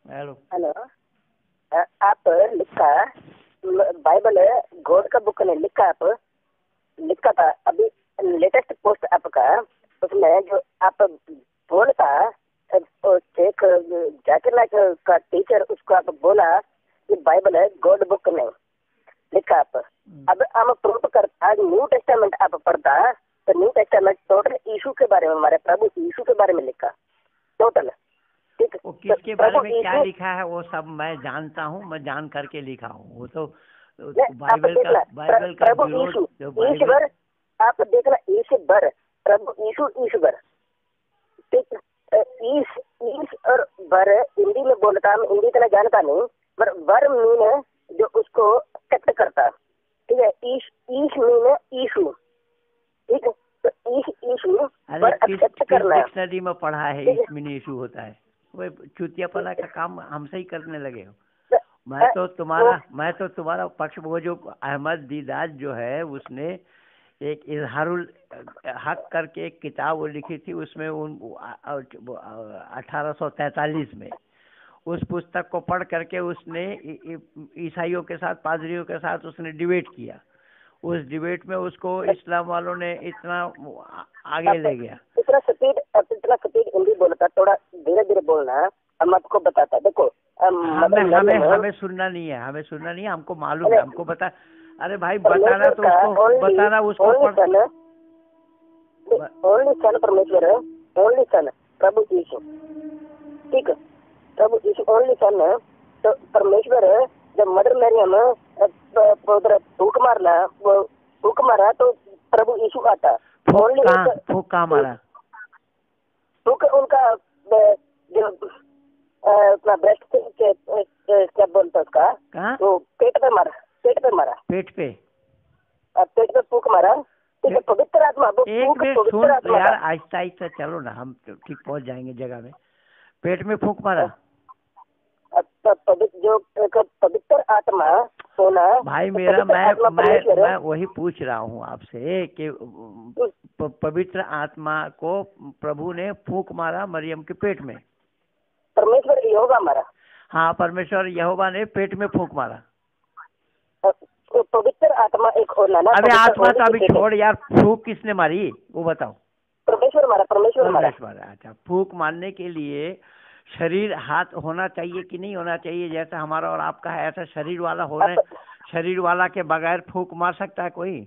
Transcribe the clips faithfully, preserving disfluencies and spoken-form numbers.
Hello hello. अ, आप लिखा Bible God का बुक ने लिखा आप लिखा था अभी लेटेस्ट पोस्ट आपका, उसमें जो आप बोलता एक जाकिर नाइक का टीचर उसको आप बोला कि बाइबल है गॉड बुक नहीं लिखा आप। अब हम प्रूफ करता न्यू टेस्टामेंट आप पढ़ता तो न्यू टेस्टामेंट टोटल यीशु के बारे में, हमारे प्रभु यीशु के बारे में लिखा टोटल। ठीक, वो किसके बारे में क्या लिखा है वो सब मैं जानता हूँ, मैं जान करके लिखा हूँ। वो तो बाइबल का बाइबल का विरोध जो ईश्वर आप देखना ईश्वर प्रभु यीशु ईश्वर। ठीक, ईश ईश और वर हिंदी में बोलता, हम हिंदी इतना जानता नहीं, पर वर मीन जो उसको एक्सेप्ट करता। ठीक है, ईश ईश मीन ईशु। ठीक है, तो ईश ईशु वर एक्सेप्ट करना। डिक्शनरी में पढ़ा है ईश मीन ईशु होता है। वो चुतिया पला का काम हमसे ही करने लगे हो। मैं तो तुम्हारा मैं तो तुम्हारा पक्ष, वो जो अहमद दीदार जो है उसने एक इजहारुल हक करके एक किताब वो लिखी थी, उसमें उन अठारह सौ तैतालीस में उस पुस्तक को पढ़ करके उसने ईसाइयों के साथ, पादरियों के साथ उसने डिबेट किया। उस डिबेट में उसको इस्लाम वालों ने इतना आगे ले गया। इतना स्पीड इतना स्पीड हिंदी बोलता, थोड़ा धीरे धीरे बोलना, हम आपको बताता। देखो हमें हमें हमें सुनना नहीं है, हमें सुनना नहीं है, हमको मालूम है, हमको बता। अरे भाई बताना तो उसको बताना उसको ओनली सन परमेश्वर, ओनली सन प्रभु यीशु। ठीक है, प्रभु यीशु ओनली सन। तो परमेश्वर जब मदर मैरियम उधर फूक मारना फूक मारा तो प्रभु यीशु आता। फूक कहाँ मारा? फूक उनका जो अपना ब्रेस्ट के क्या बोलता उसका, वो पेट पे मारा, पेट पे मारा, पेट पे पेट पे फूक मारा। ठीक है, पवित्र आत्मा एक मिनट सुन यार, आहिस्ता आहिस्ता चलो ना, हम ठीक पहुंच जाएंगे जगह में। पेट में फूक मारा जो पवित्र आत्मा होना भाई मेरा, मैं मैं मैं वही पूछ रहा हूँ आपसे कि पवित्र आत्मा को प्रभु ने फूक मारा मरियम के पेट में। परमेश्वर यहोवा मारा। हाँ, परमेश्वर यहोवा ने पेट में फूक मारा। तो पवित्र आत्मा एक होना ना। अबे आत्मा तो अभी छोड़ यार, फूक किसने मारी वो बताओ? परमेश्वर मारा, परमेश्वर मारा। अच्छा, फूक मारने के लिए शरीर हाथ होना चाहिए कि नहीं होना चाहिए? जैसा हमारा और आपका है ऐसा शरीर वाला होना, शरीर वाला के बगैर फूक मार सकता है कोई?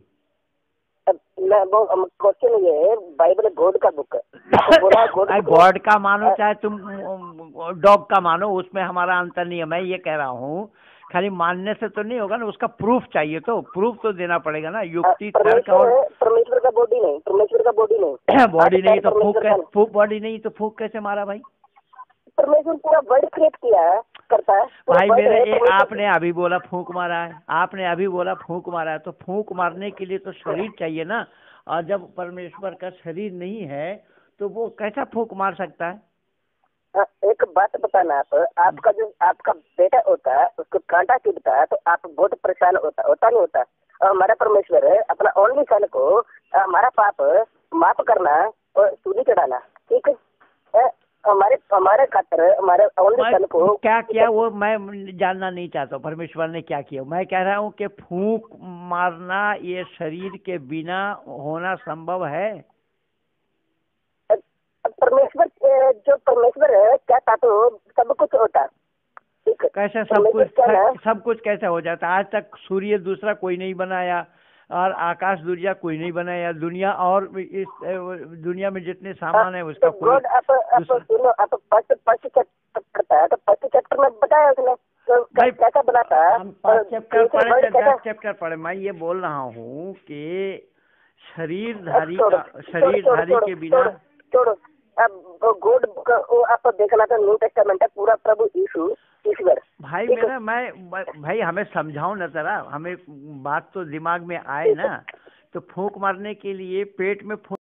क्वेश्चन ये है, बाइबल गॉड का बुक है। गॉड का मानो चाहे तुम डॉग का मानो, उसमें हमारा अंतर नहीं है। मैं ये कह रहा हूँ खाली मानने से तो नहीं होगा ना, उसका प्रूफ चाहिए, तो प्रूफ तो देना पड़ेगा ना, युक्ति तर्क। और परमेश्वर का बॉडी नहीं, परमेश्वर का बॉडी नहीं, बॉडी नहीं तो फूक फूक बॉडी नहीं तो फूक कैसे मारा भाई? परमेश्वर पूरा वर्ल्ड क्रिएट किया करता है भाई मेरे। ये आपने अभी बोला फूंक मारा है, आपने अभी बोला फूंक मारा है, तो फूंक मारने के लिए तो शरीर चाहिए ना। और जब परमेश्वर का शरीर नहीं है तो वो कैसा फूंक मार सकता है? आ, एक बात बताना, आप आपका जो आपका बेटा होता है उसको कांटा चुभता है तो आप बहुत परेशान होता होता नहीं होता? और हमारा परमेश्वर अपना ओनली सन को हमारा पाप माफ करना और सूली चढ़ाना। ठीक है, हमारे हमारे खातर हमारे ओनली सन को क्या किया वो मैं जानना नहीं चाहता हूँ, परमेश्वर ने क्या किया। मैं कह रहा हूँ कि फूंक मारना ये शरीर के बिना होना संभव है? परमेश्वर जो परमेश्वर कहता तो सब कुछ होता। कैसे सब कुछ सब कुछ कैसे हो जाता? आज तक सूर्य दूसरा कोई नहीं बनाया और आकाश दुनिया कोई नहीं बनाया, दुनिया और इस दुनिया में जितने सामान है उसका कोई। गॉड आप आप सुनो, आप फर्स्ट फर्स्ट चैप्टर करता है तो फर्स्ट चैप्टर में बताया उसने तो कैसा बनाता है। हम पांच चैप्टर पढ़े, दस चैप्टर पढ़े। मैं ये बोल रहा हूँ कि शरीरधारी का शरीरधारी के बिना छोड़ो। अब गॉड आप देखना तो न्यू टेस्टामेंट है पूरा प्रभु यीशु ईश्वर। भाई मेरा मैं भाई हमें समझाओ ना जरा, हमें बात तो दिमाग में आए ना। तो फूंक मारने के लिए पेट में